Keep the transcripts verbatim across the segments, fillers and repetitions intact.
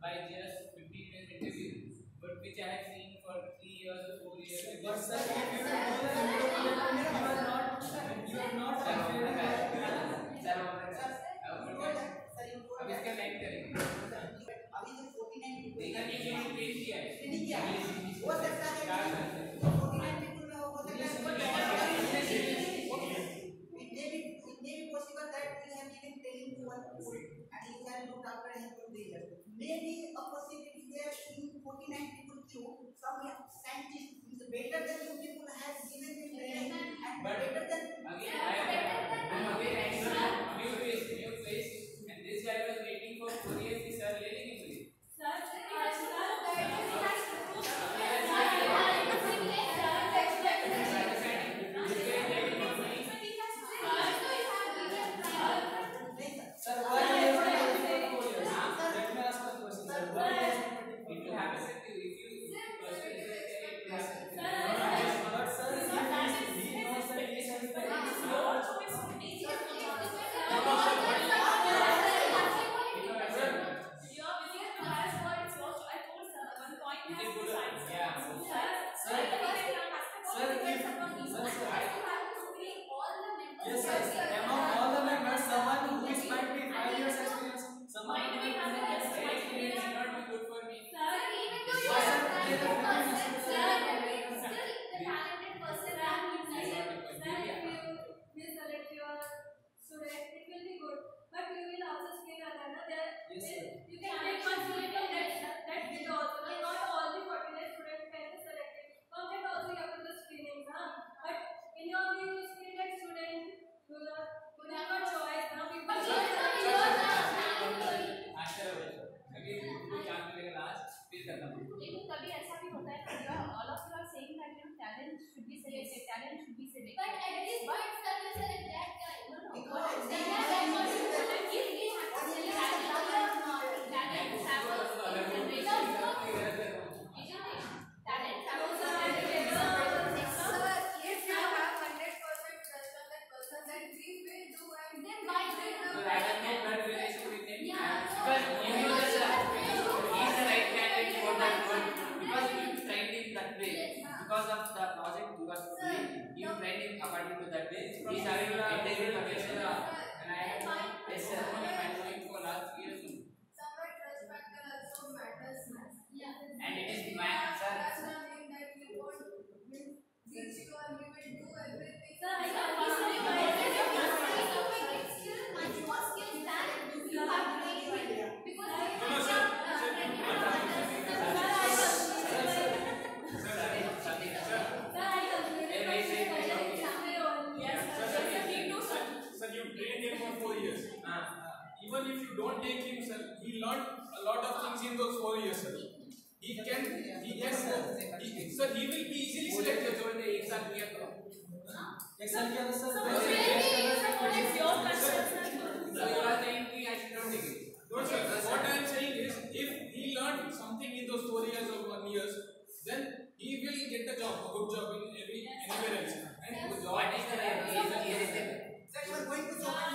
by just fifteen minutes interview, but which I have seen for three years or four years. But sir, if you do the improvement, you are not, you are not confident. Sir, अब इसका line करेंगे। अभी जो forty-nine देखा नहीं कि मैंने पेश किया है। नहीं किया है। हो सकता है कि forty-nine people में हो सकता है। It may be it may be possible that you have given training to one people and you have looked after him for three years. Maybe a possibility there in forty-nine people queue, some scientists is better than you people have given him training and better than. Again, I am again extra new place, new place, and this guy was waiting for four years. He sir ले लेंगे मुझे. Because of the project, because you trained him according to that way. He is having integral connection, and I have yes sir, I am doing for last three years. Somewhat respect also matters, and it is math, sir. That's not mean that you won't teach you or you will do everything. Sir, I have skills, much more skills than you have training because No, sir. Sir, you trained him for four years. Uh, even if you don't take him, sir, he learned a lot of things in those four years, sir. He can, he can, he, sir, he will be easily selected. एक साल किया तो एक साल किया तो sir So you are saying कि I should not take it. No, sir. What I am saying is, if he learned something in those four years or one years, then he will get a job, a good job in every anywhere else. And good job. What is the reason? Sir, you are going to job.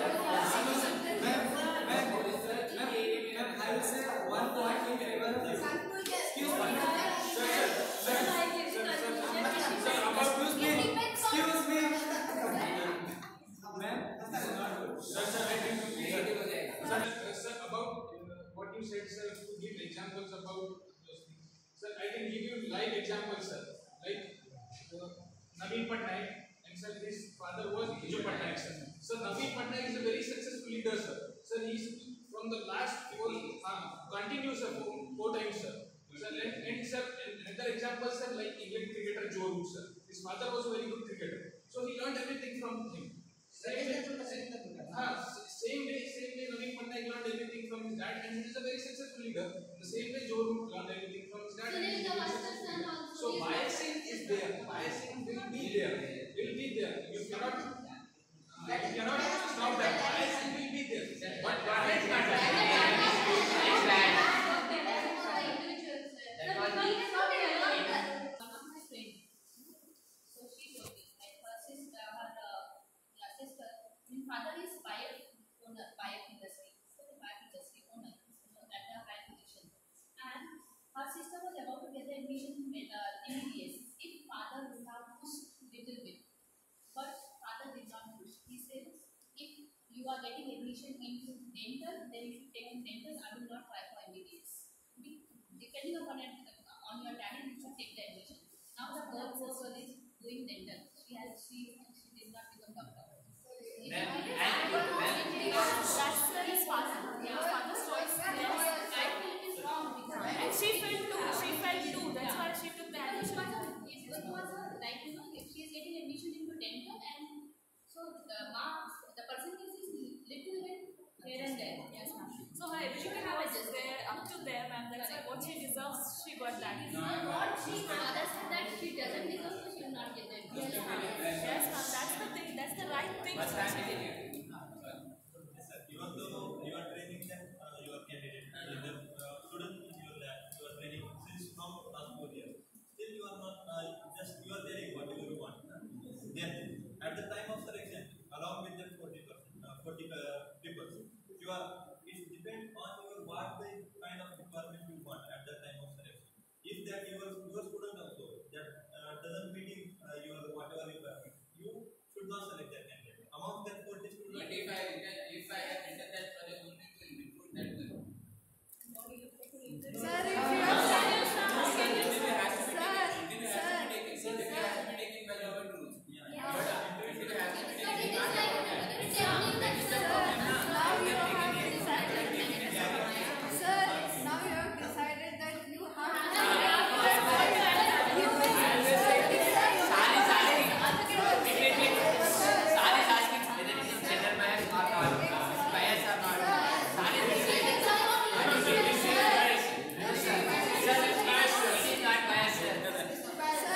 I will say one point in favor of you. Excuse me. Sir, sir, sir, sir, sir, about excuse me. Excuse me. Ma'am, this is not good. Sir, sir, I think sir, sir, about uh, what you said, sir, to give examples about those things. Sir, I can give you live examples, sir. Like uh, Naveen Patnaik, and sir, his father was Vijay Patnaik, sir. So Naveen Patnaik is a very successful leader, sir. Sir, he is from the last four uh, continuous sir, four, four times, sir. Sir, and, and sir, and another example, sir, like England cricketer Joe Root, sir. His father was a very good cricketer, so he learned everything from him. Same way, uh, same way, same way Naveen Patnaik learned everything from his dad, and he is a very successful leader. The same way Joe Root learned everything from his dad. And he is a very successful leader. So biasing is there. Biasing will be there. Will be there. You cannot. Uh, you cannot stop that. Biasing will be there. But bias can't father is pipe owner, pipe industry, so the pipe industry owner, so at the high position. admission in uh, M B B S if father would have pushed little bit. But father did not push. He said, if you are getting admission into dental, then you should take in dental. I will not try for M B B S. Be- Depending upon it, on your talent, you should take the admission. Now the third sister is doing dental. She has she she did not become doctor. Then and then That's the his father. Yeah, father's choice. Yes. I think it is wrong because And she felt too. She felt too. That's why she took the admission. it was like you know if she is getting admission into dental and so the marks the percentage is little bit here and there. Yes, ma'am. So her education was there up to there, ma'am. That's why what she deserves, she got that. It's not what she father said that she doesn't deserve, so she will not get the Yes, admission. ma'am. Yes, ma'am. That's the thing. That's the right thing. what's happening? Yes, sir. Even though you are training them, uh, your candidate, uh, the uh, student in your lab, you are training since from last four years. Still, you are not uh, just you are telling whatever you want. Then, at the time of selection, along with the forty percent, uh, forty uh, people, you are it depends on your what the kind of requirement you want at the time of selection. If that your your student also that uh, doesn't meet uh, your whatever requirement, you should not select that candidate. Among that forty students. But if I if I have written that project only to include that group. Sir, if you are serious now, Sir, can you- interview has to be Sir, taken. Interview has to be taken. sir, Interview has to be taken by government rules. Yeah. But uh, interview has to be But taken. it is Not like government. it is telling that It's a sir, problem now. now you They are have taking it. decided. They are taking it. Sir, now you have decided that you have to I will say Sal is asking. Wait, wait, wait. Sal is asking whether it is gender bias or not. Bias or not. Sal is saying. But it is bias. Sir, it is not bias, sir. Sir, it is not bias.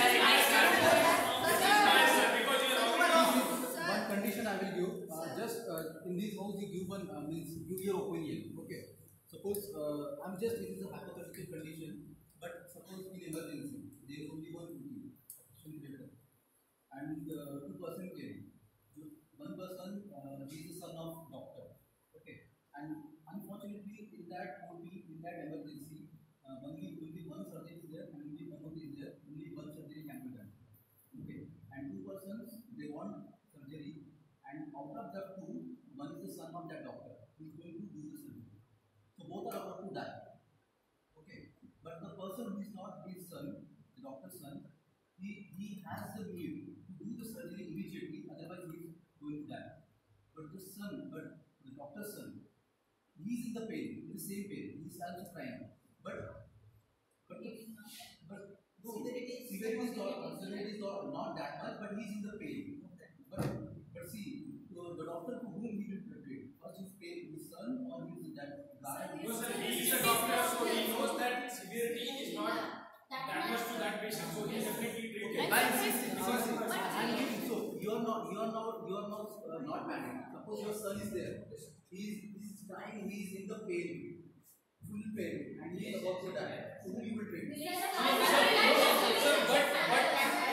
One condition I will give, uh, just uh, in this house you give one uh, means give your opinion. Okay. Suppose uh, I'm just it is a hypothetical condition, but suppose in emergency there is only one duty, and uh, two person came. One person uh, is the son of doctor. Okay. And unfortunately in that O T in that emergency uh, only only one surgery is there and only one O T is there. Only one surgery can be done. Okay. And two persons they want surgery, and out of the two, one is the son of that doctor who is going to do the surgery. So both are about to die. Okay. But the person who is not his son, the doctor's son, he, he has the need to do the surgery immediately, otherwise he is going to die. But the son, but the doctor's son, he is in the pain, in the same pain, he is also crying. But but the, but no, Severity is- severity is not severity is not, not that much, but he is in the pain. But but see, the, the doctor to whom he will treat, first his pain, his son or his that guy. No, sir, he is a doctor, so he knows that severity is not that much to that patient, so he definitely treated. But Because I'm giving, so you are not you are not you are not uh, not married. Suppose your son is there, he is he is crying, he is in the pain, full pain, and he is about to die. So who you will treat? Sir, but but